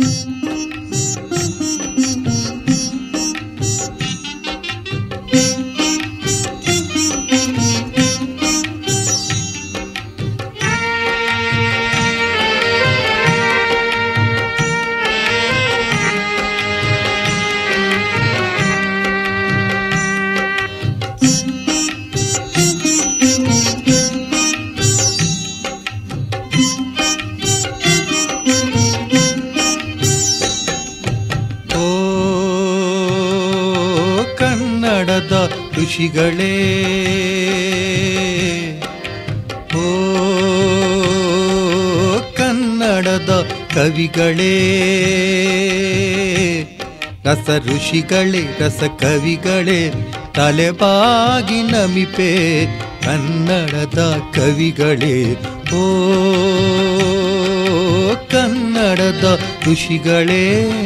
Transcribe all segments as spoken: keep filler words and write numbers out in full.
ಋಷಿಗಳೇ ಓ ಕನ್ನಡದ ಕವಿಗಳೇ, ರಸ ಋಷಿಗಳೇ ರಸ ಕವಿಗಳೇ, ತಲೆಬಾಗಿ ನಮಿಪೆ ಕನ್ನಡದ ಕವಿಗಳೇ. ಓ ಕನ್ನಡದ ಋಷಿಗಳೇ,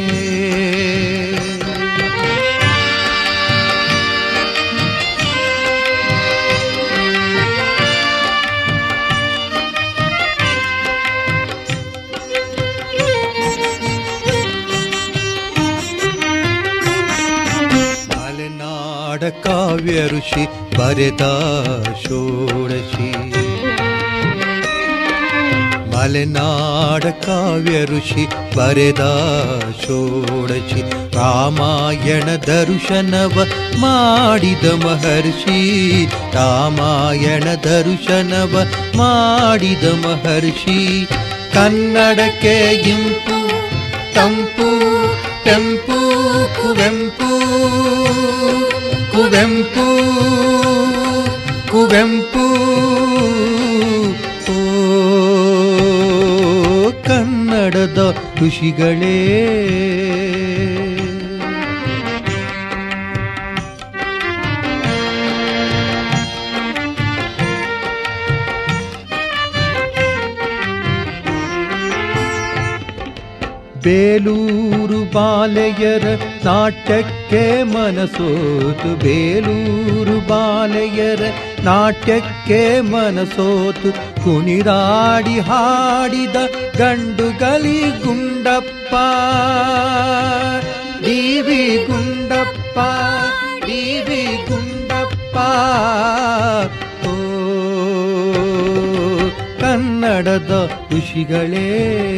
ಕಾವ್ಯ ಋಷಿ ಬರೆದ ಷೋಡಶಿ, ಮಲೆನಾಡ ಕಾವ್ಯ ಋಷಿ ಬರೆದ ಷೋಡಶಿ, ರಾಮಾಯಣ ದರ್ಶನವ ಮಾಡಿದ ಮಹರ್ಷಿ, ರಾಮಾಯಣ ದರ್ಶನವ ಮಾಡಿದ ಮಹರ್ಷಿ. ಕನ್ನಡಕ್ಕೆ ಇಂಪು ತಂಪು ತೆಂಪು ಕುವೆಂಪು ಕುವೆಂಪು ಕುವೆಂಪು. ಓ ಕನ್ನಡದ ಋಷಿಗಳೇ, ಬೇಲೂರು ಬಾಲೆಯರ ನಾಟ್ಯಕ್ಕೆ ಮನಸೋತು, ಬೇಲೂರು ಬಾಲೆಯರ ನಾಟ್ಯಕ್ಕೆ ಮನಸೋತು, ಕುಣಿದಾಡಿ ಹಾಡಿದ ಗಂಡುಗಲಿ Gundappa, D V Gundappa, D V Gundappa. ಓ ಕನ್ನಡದ ಋಷಿಗಳೇ,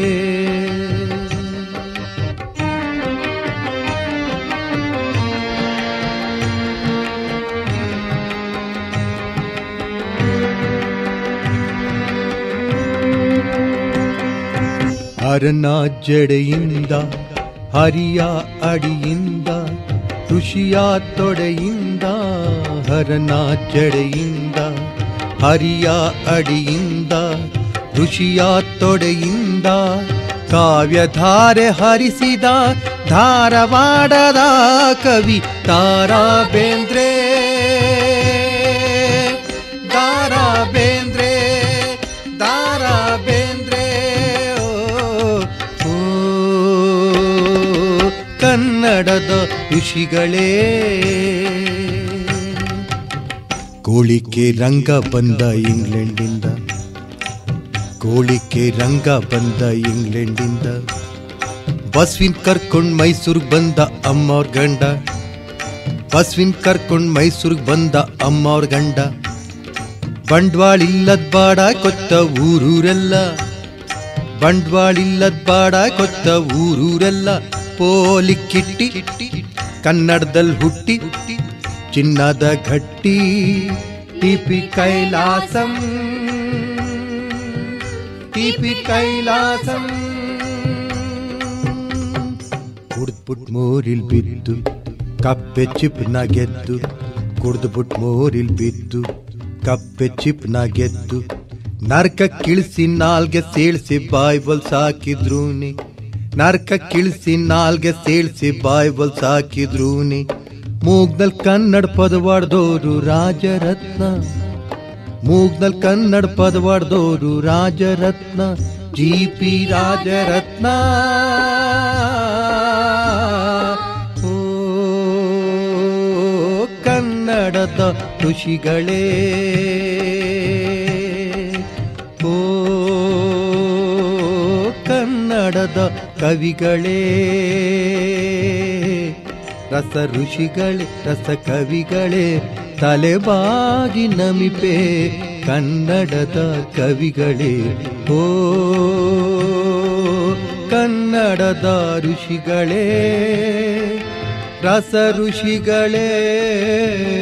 ಹರನ ಜಡೆಯಿಂದ ಹರಿಯ ಅಡಿಯಿಂದ, ಋಷಿಯ ತೊಡೆಯಿಂದ ಹರನ ಜಡೆಯಿಂದ ಹರಿಯ ಅಡಿಯಿಂದ, ಋಷಿಯ ತೊಡೆಯಿಂದ ಕಾವ್ಯಧಾರೆ ಹರಿಸಿದ ಧಾರವಾಡದ ಕವಿ ದಾರಾ ಬೇಂದ್ರೆ, ದಾರಾ ಬೇಂದ್ರೆ, ದಾರಾ ಬೇಂದ್ರೆ. ಓ ಕನ್ನಡದ ಋಷಿಗಳೇ, ಕೋಳಿಕೆ ರಂಗ ಬಂದ ಇಂಗ್ಲೆಂಡಿಂದ, ಕೋಳಿಕೆ ರಂಗ ಬಂದ ಇಂಗ್ಲೆಂಡಿಂದ, ಬಸ್ವಿನ್ ಕರ್ಕೊಂಡ್ ಮೈಸೂರ್ಗ್ ಬಂದ ಅಮ್ಮವ್ರ ಗಂಡ, ಬಸ್ವಿನ್ ಕರ್ಕೊಂಡ್ ಮೈಸೂರ್ಗ್ ಬಂದ ಅಮ್ಮವ್ರ ಗಂಡ. ಬಂಡ್ವಾಳ ಇಲ್ಲದ ಬಾಡ ಕೊತ್ತ ಊರೂರೆಲ್ಲ, ಬಂಡ್ವಾಳ ಇಲ್ಲದ ಬಾಡ ಕೊತ್ತ ಊರೂರೆಲ್ಲ, ಪೋಲಿಕ್ಕಿಟ್ಟಿ ಕನ್ನಡದಲ್ಲಿ ಹುಟ್ಟಿ ಚಿನ್ನದ ಘಟ್ಟಿ, ಟಿಪಿ ಕೈಲಾಸಂ ಟಿಪಿ ಕೈಲಾಸಂ. ಕುಡ್ದ್ಬಿಟ್ ಮೋರಿಲ್ ಬಿದ್ದು ಕಪ್ಪೆ ಚಿಪ್ನ ಗೆದ್ದು, ಕುಡ್ದ್ಬಿಟ್ ಮೋರಿಲ್ ಬಿದ್ದು ಕಪ್ಪೆ ಚಿಪ್ನ ಗೆದ್ದು, ನರ್ಕ ಕಿಳಿಸಿ ನಾಲ್ಗೆ ಸೇಳ್ಸಿ ಬಾಯ್ಬಲ್ ಸಾಕಿದ್ರೂನಿ, ನರ್ಕ ಕಿಳಿಸಿ ನಾಲ್ಗೆ ಸೇಳ್ಸಿ ಬಾಯ್ಬಲ್ ಸಾಕಿದ್ರೂನಿ. ಮೂಗ್ನಲ್ ಕನ್ನಡ ಪದವಾಡ್ದೋರು ರಾಜರತ್ನ, ಮೂಗ್ನಲ್ ಕನ್ನಡ ಪದವಾಡ್ದೋರು ರಾಜರತ್ನ, ಜಿ ಪಿ ರಾಜರತ್ನ. ಓ ಕನ್ನಡದ ಋಷಿಗಳೇ, ಓ ಕನ್ನಡ ಕನ್ನಡದ ಕವಿಗಳೇ ರಸ ಋಷಿಗಳೇ ರಸ ಕವಿಗಳೇ ತಲೆಬಾಗಿ ನಮಿಪೆ ಕನ್ನಡದ ಕವಿಗಳೇ ಓ ಕನ್ನಡದ ಋಷಿಗಳೇ ರಸ ಋಷಿಗಳೇ